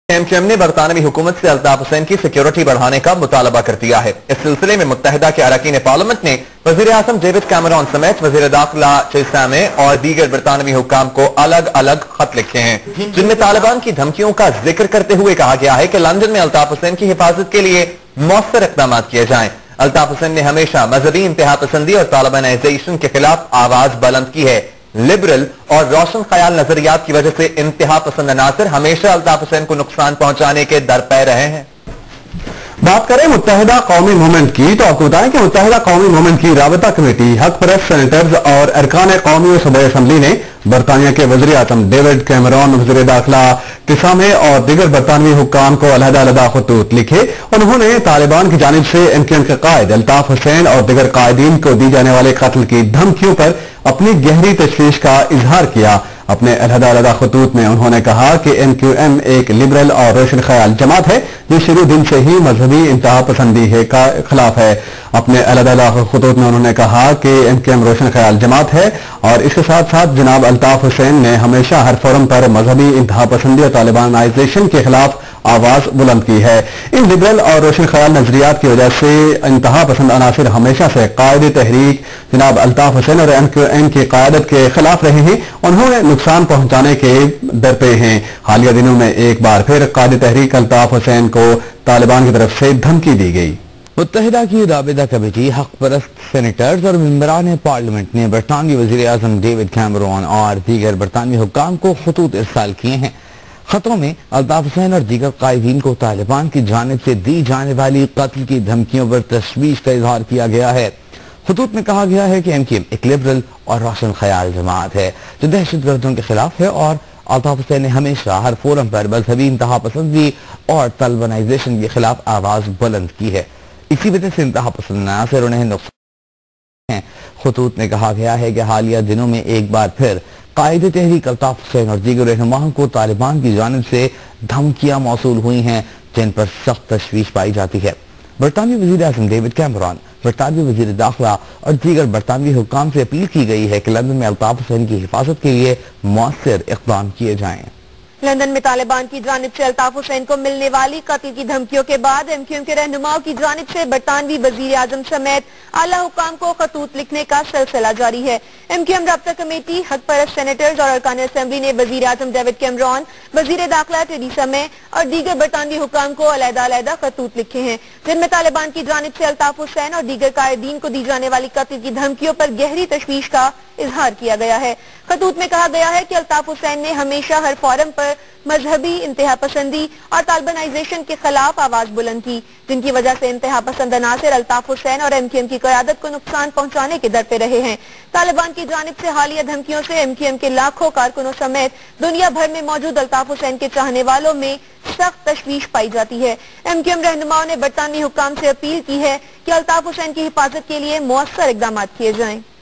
MQM ने बरतानवी हुकूमत से अल्ताफ हुसैन की सिक्योरिटी बढ़ाने का मुतालबा कर दिया है। इस सिलसिले में मुत्तहिदा के अरकान पार्लियामेंट ने वजीर आज़म डेविड कैमरॉन समेत वजीर दाखिला थेरेसा मे और दीगर बरतानवी हुक्काम को अलग अलग खत लिखे हैं, जिनमें तालिबान की धमकियों का जिक्र करते हुए कहा गया है कि लंदन में अल्ताफ हुसैन की हिफाजत के लिए मौसर इक़दाम किए जाएं। अल्ताफ हुसैन ने हमेशा मजहबी इंतहा पसंदी और तालिबानाइजेशन के खिलाफ आवाज बुलंद की है। लिबरल और रोशन ख्याल नजरियात की वजह से इंतहा पसंद अनासर हमेशा अल्ताफ हुसैन को नुकसान पहुंचाने के दर पे रहे हैं। बात करें मुत्तहिदा कौमी मूवमेंट की, तो आपको बताएं कि मुत्तहिदा कौमी मूवमेंट की राबिता कमेटी हक परस्त सेनेटर्स और अरकान कौमी और सूबाई असम्बली ने बरतानिया के वज़ीर आज़म डेविड कैमरॉन, वज़ीर दाखिला थेरेसा मे और दीगर बरतानवी हुक्काम को अलहदा खतूत लिखे। उन्होंने तालिबान की जानिब से MQM के कायद अल्ताफ हुसैन और दीगर कायदीन को दी जाने वाले कत्ल की धमकियों पर अपनी गहरी तशवीश का इजहार किया। अपने अलहदा खतूत में उन्होंने कहा कि MQM एक लिबरल और रोशन ख्याल जमात है जो शुरू दिन से ही मजहबी इंतहा पसंदी का खिलाफ है। अपने अलहदा खतूत में उन्होंने कहा कि MQM रोशन ख्याल जमात है और इसके साथ साथ जनाब अल्ताफ हुसैन ने हमेशा हर फोरम पर मजहबी इंतहा पसंदी और तालिबानाइजेशन के खिलाफ आवाज बुलंद की है। इन लिबरल और रोशन ख्याल नजरियात की वजह से इंतहा पसंद अनासिर हमेशा से कायदे तहरीक जनाब अल्ताफ हुसैन और MQM की क़यादत के खिलाफ रहे हैं। उन्होंने नुकसान पहुंचाने के दर पे हैं। हालिया दिनों में एक बार फिर कायदे तहरीक अल्ताफ हुसैन को तालिबान की तरफ से धमकी दी गई। मुत्तहिदा की राबिता कमेटी हक परस्त सेनेटर्स और मेंबरान पार्लियामेंट ने बरतानवी वज़ीर आज़म डेविड कैमरॉन और दीगर बरतानवी हुक्काम को खतूत इरसाल किए हैं। खतों में अल्ताफ हुसैन और दीगर कायदीन को तालिबान की जानिब से दी जाने वाली कत्ल की धमकियों पर तशवीश का इजहार किया गया है। खतूत में कहा गया है कि MQM एक लिबरल और रोशन ख्याल जमात है जो दहशतगर्दों के खिलाफ है और अल्ताफ हुसैन ने हमेशा हर फोरम पर मजहबी इंतहा पसंदी और तालिबानाइजेशन के खिलाफ आवाज बुलंद की है। इसी वजह से इंतहा पसंद अनासर उन्हें नुकसान है। खतूत में कहा गया है कि हालिया दिनों में एक बार फिर कायदे तहरीक अल्ताफ हुसैन और दीगर रहनुमाओं को तालिबान की जानिब से धमकियां मौसूल हुई हैं जिन पर सख्त तशवीश पाई जाती है। बरतानवी वज़ीर आज़म डेविड कैमरॉन, बरतानवी वज़ीर दाखिला और दीगर बरतानवी हुक्काम से अपील की गई है कि लंदन में अल्ताफ हुसैन की हिफाजत के लिए मौसर इक़दाम किए जाएं। लंदन में तालिबान की जानिब से अल्ताफ हुसैन को मिलने वाली कत्ल की धमकियों के बाद MQM के रहनुमाओं की जानिब से बरतानवी वज़ीर आज़म समेत आला हुक्काम को खतूत लिखने का सिलसिला जारी है। MQM राबिता कमेटी हक परस्त सेनेटर्स और अरकान असेंबली ने वज़ीर आज़म डेविड कैमरॉन, वज़ीर दाखिला थेरेसा मे और दीगर बरतानवी हुक्काम को अलहदा खतूत लिखे हैं, जिनमें तालिबान की जानिब से अल्ताफ हुसैन और दीगर कायदीन को दी जाने वाली कत्ल की धमकियों पर गहरी तशवीश का इजहार किया गया है। खतूत में कहा गया है कि अल्ताफ हुसैन ने हमेशा हर फोरम पर मजहबी इंतहा पसंदी और तालिबानाइजेशन के खिलाफ आवाज बुलंद की, जिनकी वजह से इंतहा पसंद अनासर अल्ताफ हुसैन और MQM की क़यादत को नुकसान पहुंचाने के दर पे रहे हैं। तालिबान की जानिब से हालिया धमकियों से MQM के लाखों कारकुनों समेत दुनिया भर में मौजूद अल्ताफ हुसैन के चाहने वालों में सख्त तशवीश पाई जाती है। MQM रहनुमाओं ने बरतानवी हुक्काम से अपील की है कि अल्ताफ हुसैन की हिफाजत के लिए मौसर इक़दाम किए जाएं।